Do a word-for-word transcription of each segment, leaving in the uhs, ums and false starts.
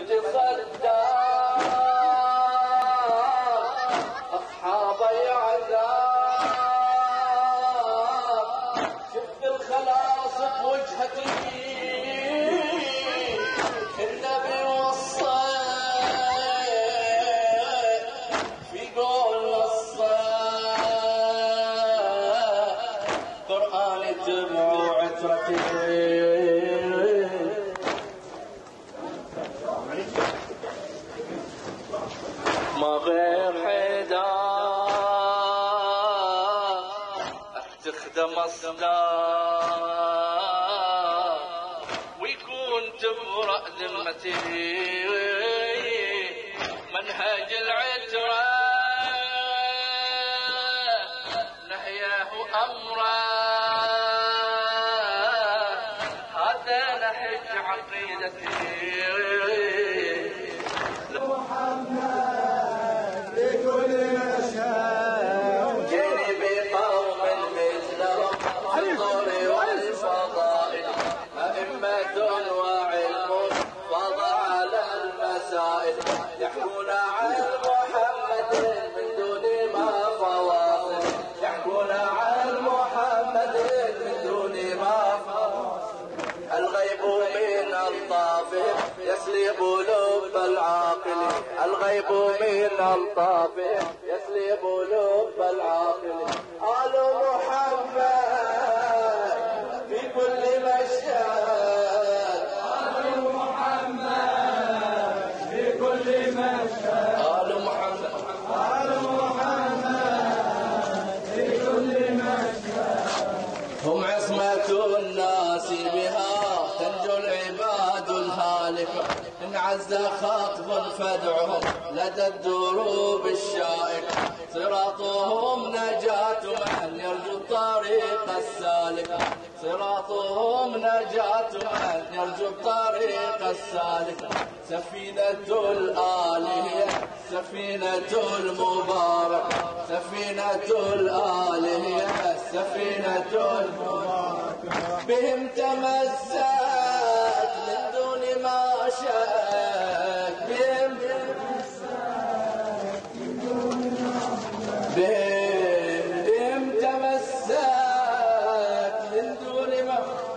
تصدى أصحابي عذاب، شفت الخلاص بوجهتي النبي وصى في قول الصلاة قرآن جمع عترتي. ما غير حدا تخدم الصلاة ويكون تبرأ ذمتي منهج العترة نهيه أمره هذا نهج عقيدتي. يحكون عن محمد من دون ما فواصل، يحكون عن محمد من دون ما فواصل. الغيب من الطافئ يسلب لب العاقل، الغيب من الطافئ يسلب لب العاقل. آل محمد في كل مشهد، آل محمد في كل مشهد، آل محمد آل محمد في كل مشهد. هم عصمة الناس بها تنجو العباد الهالكة، إن عز خاطب فادعهم لدى الدروب الشائكة. صراطهم نجاة من يرجو الطريق السالك، صراطهم نجاة من يرجو الطريق السالك. سفينة الآل هي سفينة المبارك، سفينة الآل هي سفينة المبارك. بهم تمسك من دون ما شك، بهم تمسك من دون ما شك، بهم تمسك من دون ما.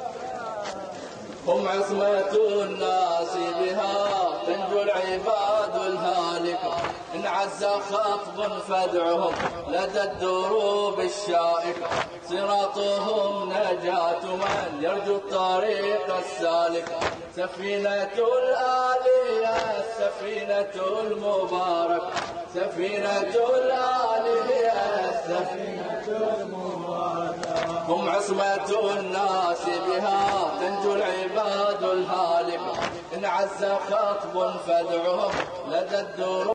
هم عصمة الناس بها تنجو العباد الهالكة، إن عز خطب فادعهم لدى الدروب الشائكة. صراطهم نجاة من يرجو الطريق السالك. سفينة الآلية السفينة المباركة، سفينة الآلية السفينة المباركة. هم عصمة الناس بها تنجو العباد الهالكة، إن عز خطب فادعهم لدى الدروب